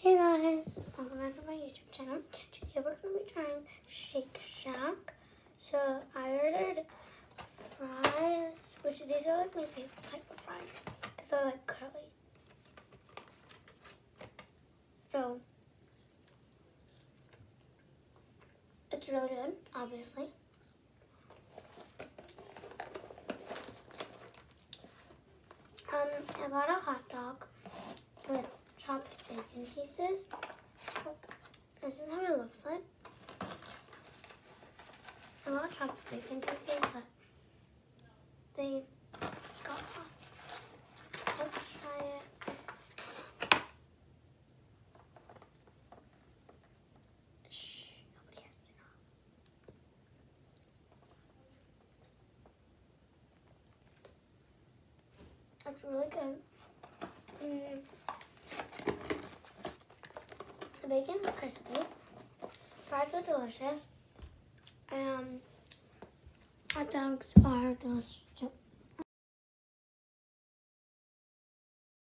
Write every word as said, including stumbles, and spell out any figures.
Hey guys, welcome back to my YouTube channel. Today we're going to be trying Shake Shack. So I ordered fries, which these are like my favorite type of fries because they're like curly. So it's really good, obviously. Um, I got a hot dog with chopped bacon pieces. This is how it looks like. I got chopped bacon pieces, but they got off. Let's try it. Shh, nobody has to know. That's really good. Mm. The bacon is crispy. Fries are delicious. And hot dogs are delicious.